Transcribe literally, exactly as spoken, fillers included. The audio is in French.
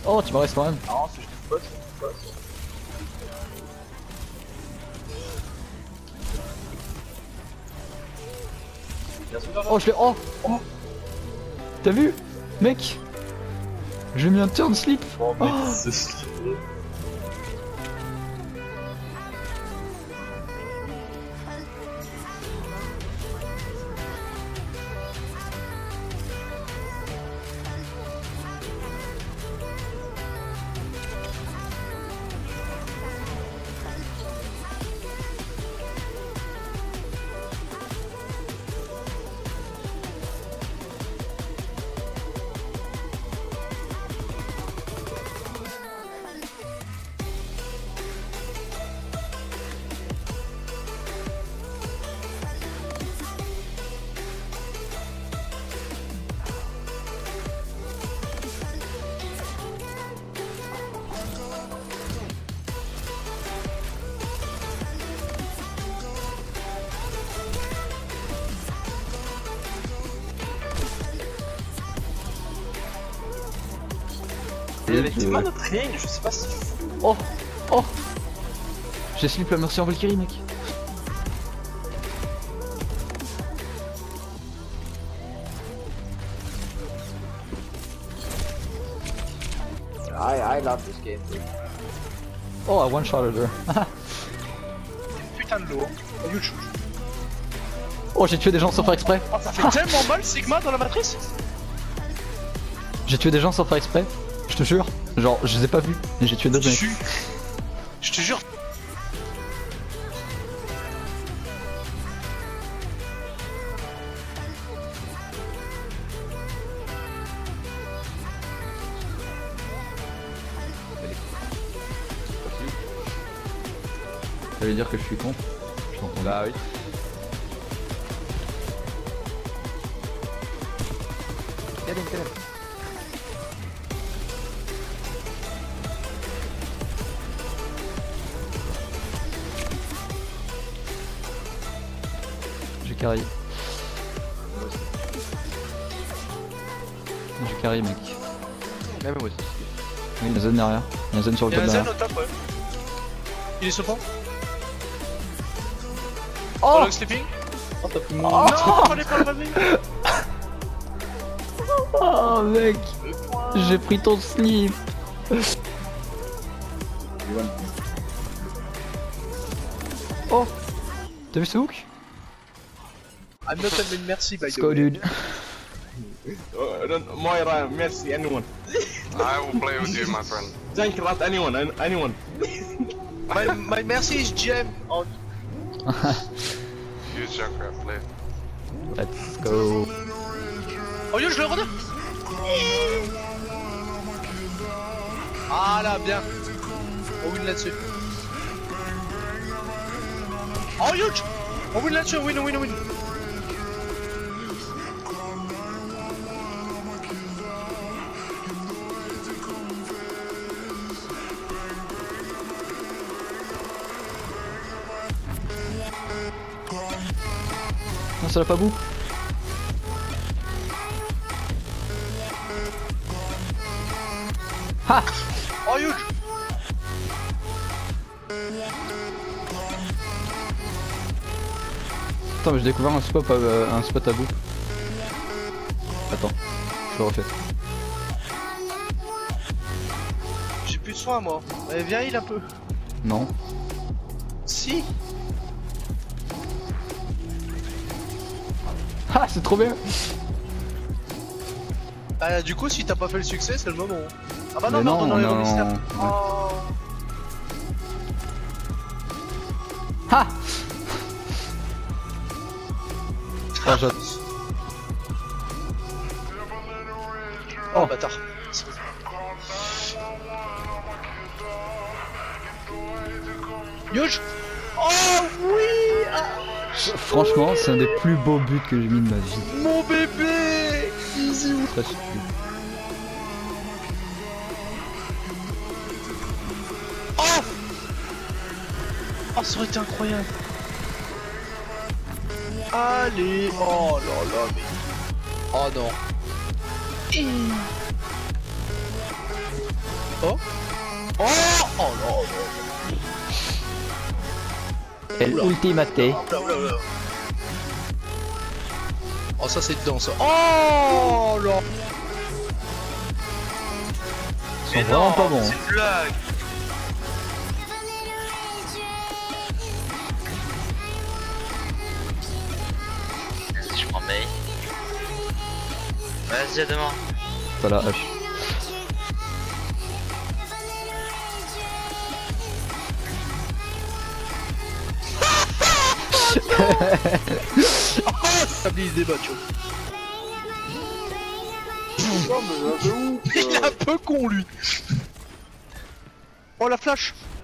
Oh, tu m'as resté quand même. Non, c'est juste une pote, c'est une pote. Oh, je l'ai. Oh, oh. T'as vu, mec? J'ai mis un turn slip. Oh, mec, Oh. c'est stylé. Il y avait Dima notre ring, je sais pas si tu fous. Oh, oh. J'ai slip la merci en Valkyrie, mec. I, I love this game. Oh, I one shot her. Putain de lourd. YouTube. Oh, j'ai tué des gens sans faire exprès. Oh, ça fait tellement mal Sigma dans la matrice. J'ai tué des gens sans faire exprès. Je te jure. Genre, je les ai pas vus. Mais j'ai tué deux mecs. Je te jure. Ça veut dire que je suis con. Je t'entends. Bah oui. Get in, get in. J'ai carry. J'ai carry, mec. Même moi aussi. Oui, il y a Zen derrière. Il y a Zen sur le Il y a top un zen derrière. au top, ouais. Il est sur pont. Oh, Long sleeping. Oh, t'as pris mon. Non, fallait pas le ramener. oh mec, j'ai pris ton slip. Oh, t'as vu ce hook? I'm not a merci by Let's the go, way. dude. Uh, don't- Moira, merci, anyone. I will play with you, my friend. Thank you, not anyone, an- anyone. My, my merci is gem. Oh, Use Junkrat, play. Let's go. oh yo, je le redonne. Ah là, bien. On win là-dessus. Oh huge. On win là-dessus, win, win, win. Non, ça l'a pas bout. Ha! Oh huge. Attends, mais j'ai découvert un spot, euh, un spot à bout. Attends, je le refais. J'ai plus de soin moi. Allez, viens heal un peu. Non. Si. Ah, c'est trop bien! Bah du coup si t'as pas fait le succès c'est le moment. Ah bah non Mais non, non, non, non, non, les mystères. non. Oh. Ha! Oh, j'ai... Oh bâtard. Huge. Oh oui ah. Franchement, c'est un des plus beaux buts que j'ai mis de ma vie. Mon bébé. Easy. Très stupide. Oh. Oh ça aurait été incroyable. Allez. Oh là là mais. Oh non. Oh Oh Oh non El ultimate. Oula, oula, oula. Oh ça c'est dedans ça. Oh là. Ils sont vraiment pas bons. C'est une blague. Vas-y, je prends May. Vas-y, à demain. T'as la hache. Stabilise des bottes. Il est un peu con lui. Oh la flash.